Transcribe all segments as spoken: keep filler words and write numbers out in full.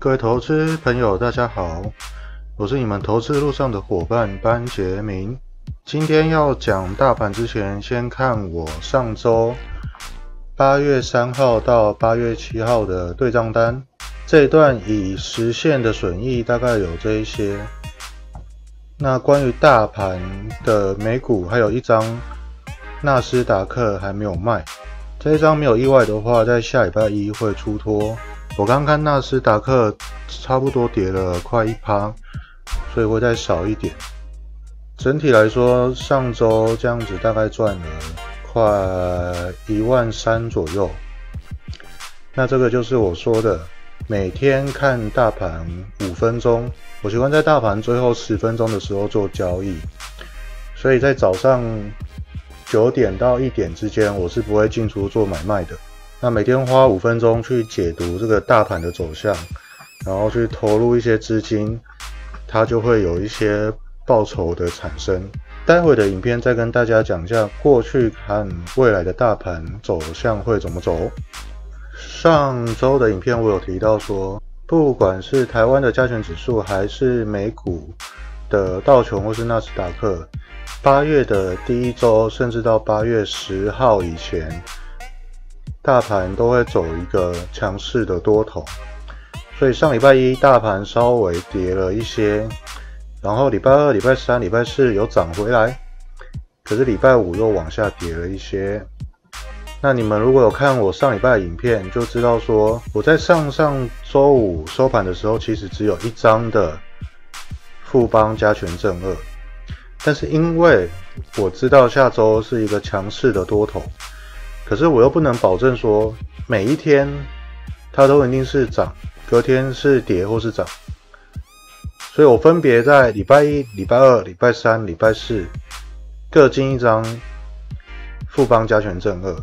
各位投资朋友，大家好，我是你们投资路上的伙伴班杰明。今天要讲大盘之前，先看我上周八月三号到八月七号的对账单。这一段已实现的损益大概有这一些。那关于大盘的美股，还有一张纳斯达克还没有卖。这一张没有意外的话，在下礼拜一会出脱。我刚看纳斯达克差不多跌了快 百分之一， 所以会再少一点。整体来说，上周这样子大概赚了快一万三左右。那这个就是我说的，每天看大盘五分钟，我喜欢在大盘最后十分钟的时候做交易，所以在早上九点到一点之间，我是不会进出做买卖的。那每天花五分钟去解读这个大盘的走向，然后去投入一些资金，它就会有一些报酬的产生。待会的影片再跟大家讲一下过去和未来的大盘走向会怎么走。上周的影片我有提到说，不管是台湾的加权指数，还是美股的道琼或是纳斯达克，八月的第一周甚至到八月十号以前，大盘都会走一个强势的多头。所以上礼拜一大盘稍微跌了一些，然后礼拜二、礼拜三、礼拜四有涨回来，可是礼拜五又往下跌了一些。那你们如果有看我上礼拜的影片，就知道说我在上上周五收盘的时候，其实只有一张的富邦加权正二，但是因为我知道下周是一个强势的多头，可是我又不能保证说每一天它都一定是涨，隔天是跌或是涨，所以我分别在礼拜一、礼拜二、礼拜三、礼拜四各进一张富邦加权正二。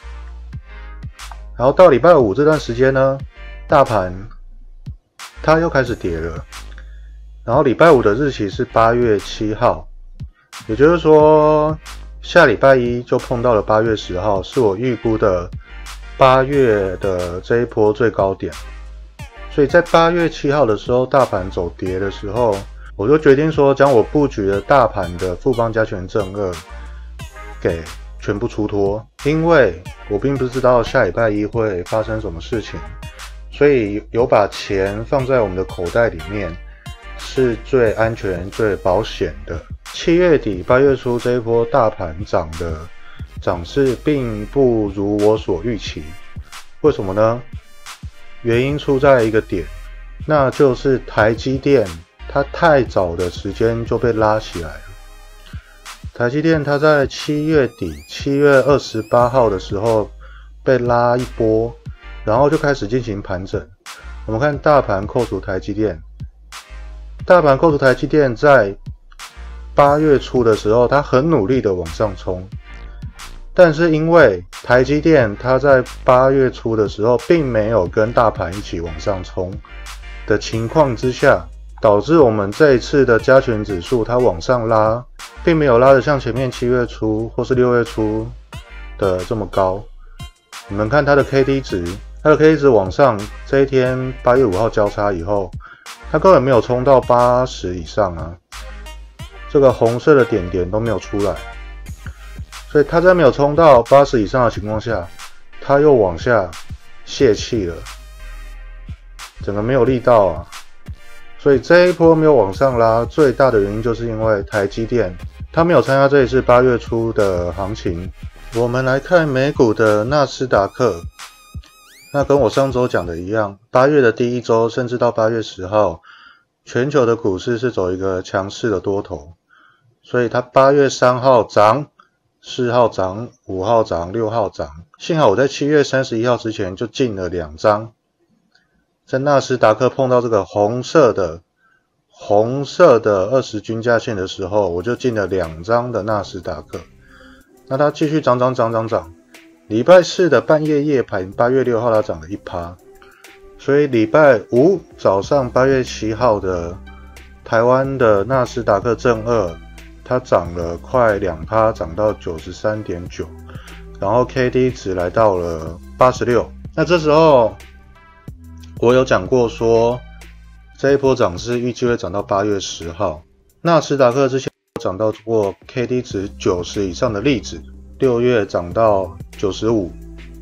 然后到礼拜五这段时间呢，大盘它又开始跌了。然后礼拜五的日期是八月七号，也就是说下礼拜一就碰到了八月十号，是我预估的八月的这一波最高点。所以在八月七号的时候，大盘走跌的时候，我就决定说将我布局的大盘的富邦加权正二给全部出脱，因为我并不知道下礼拜一会发生什么事情，所以有把钱放在我们的口袋里面是最安全、最保险的。七月底、八月初这一波大盘涨的涨势并不如我所预期，为什么呢？原因出在一个点，那就是台积电它太早的时间就被拉起来了。台积电它在七月底七月二十八号的时候被拉一波，然后就开始进行盘整。我们看大盘扣除台积电，大盘扣除台积电在八月初的时候，它很努力的往上冲，但是因为台积电它在八月初的时候并没有跟大盘一起往上冲的情况之下，导致我们这一次的加权指数它往上拉，并没有拉得像前面七月初或是六月初的这么高。你们看它的 K D 值，它的 K D 值往上，这一天八月五号交叉以后，它根本没有冲到八十以上啊，这个红色的点点都没有出来，所以它在没有冲到八十以上的情况下，它又往下泄气了，整个没有力道啊。所以这一波没有往上拉，最大的原因就是因为台积电它没有参加这一次八月初的行情。我们来看美股的纳斯达克，那跟我上周讲的一样，八月的第一周甚至到八月十号，全球的股市是走一个强势的多头，所以它八月三号涨，四号涨，五号涨，六号涨。幸好我在七月三十一号之前就进了两张。在纳斯达克碰到这个红色的红色的二十均价线的时候，我就进了两张的纳斯达克。那它继续涨涨涨涨涨，礼拜四的半夜夜盘八月六号它涨了 百分之一， 所以礼拜五早上八月七号的台湾的纳斯达克正二，它涨了快 百分之二， 涨到 九十三点九， 然后 K D 值来到了八十六。那这时候我有讲过说， 这一波涨势预计会涨到八月十号。纳斯达克之前涨到过 K D 值九十以上的例子，六月涨到九十五，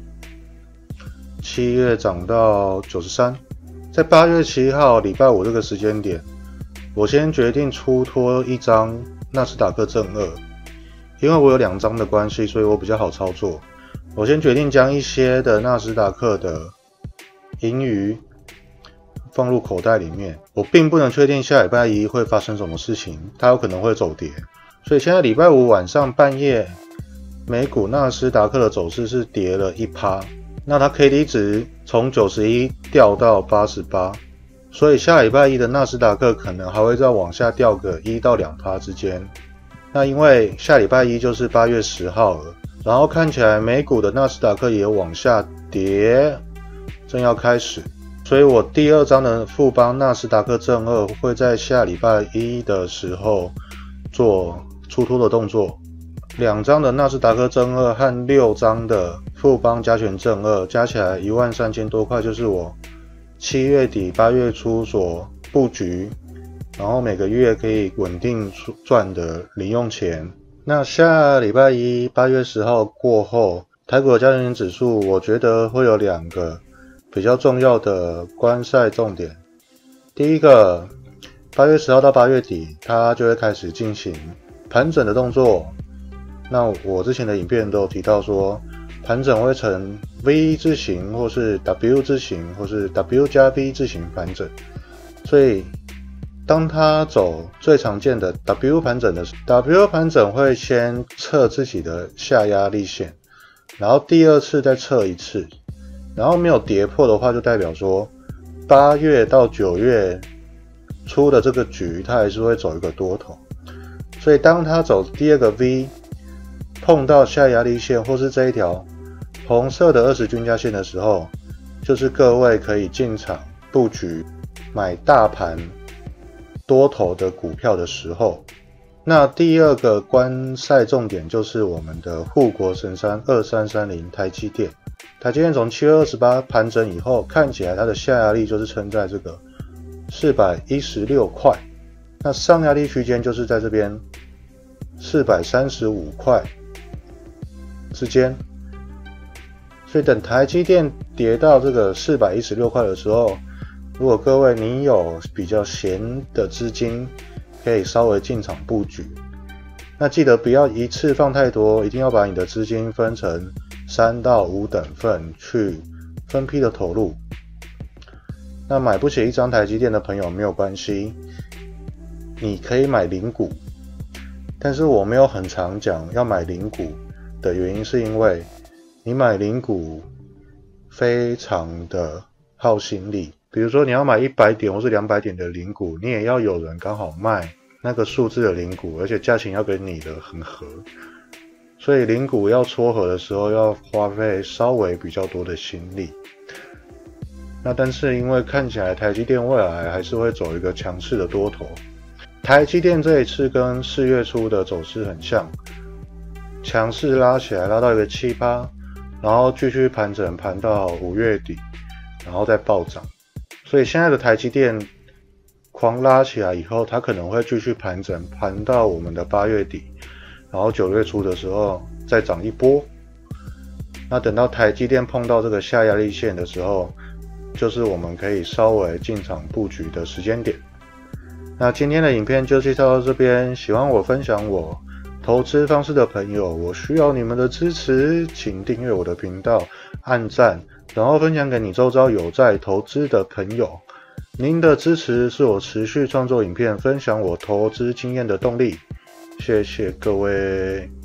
七月涨到九十三。在八月七号礼拜五这个时间点，我先决定出脱一张纳斯达克正二，因为我有两张的关系，所以我比较好操作。我先决定将一些的纳斯达克的盈余放入口袋里面。我并不能确定下礼拜一会发生什么事情，它有可能会走跌。所以现在礼拜五晚上半夜，美股纳斯达克的走势是跌了 百分之一， 那它 K D 值从九十一掉到八十八，所以下礼拜一的纳斯达克可能还会再往下掉个 百分之一到百分之二 之间。那因为下礼拜一就是八月十号了，然后看起来美股的纳斯达克也往下跌，正要开始，所以我第二张的富邦纳斯达克正二会在下礼拜一的时候做出脱的动作。两张的纳斯达克正二和六张的富邦加权正二加起来一万三千多块，就是我七月底八月初所布局，然后每个月可以稳定赚的零用钱。那下礼拜一八月十号过后，台股的加权指数我觉得会有两个比较重要的观赛重点。第一个，八月十号到八月底它就会开始进行盘整的动作。那我之前的影片都有提到说，盘整会呈 V 字形或是 W 字形或是 W 加 V 字形盘整，所以当它走最常见的 W 盘整的时候， W 盘整会先测自己的下压力线，然后第二次再测一次，然后没有跌破的话，就代表说八月到九月初的这个局它还是会走一个多头。所以当它走第二个 V 碰到下压力线或是这一条红色的二十均价线的时候，就是各位可以进场布局买大盘多头的股票的时候。那第二个观赛重点就是我们的护国神山二三三零台积电。台积电从七月二十八盘整以后，看起来它的下压力就是撑在这个四百一十六块，那上压力区间就是在这边四百三十五块之间。所以等台积电跌到这个四百一十六块的时候，如果各位你有比较闲的资金，可以稍微进场布局。那记得不要一次放太多，一定要把你的资金分成三到五等份去分批的投入。那买不起一张台积电的朋友没有关系，你可以买零股。但是我没有很常讲要买零股的原因，是因为你买零股非常的耗心力。比如说你要买一百点或是两百点的零股，你也要有人刚好卖那个数字的零股，而且价钱要跟你的很合。所以零股要撮合的时候要花费稍微比较多的心力。那但是因为看起来台积电未来还是会走一个强势的多头。台积电这一次跟四月初的走势很像，强势拉起来拉到一个 百分之七， 然后继续盘整盘到五月底，然后再暴涨。所以现在的台积电狂拉起来以后，它可能会继续盘整盘到我们的八月底，然后九月初的时候再涨一波。那等到台积电碰到这个下压力线的时候，就是我们可以稍微进场布局的时间点。那今天的影片就介绍到这边，喜欢我分享我投资方式的朋友，我需要你们的支持，请订阅我的频道，按赞，然后分享给你周遭有在投资的朋友。您的支持是我持续创作影片、分享我投资经验的动力，谢谢各位。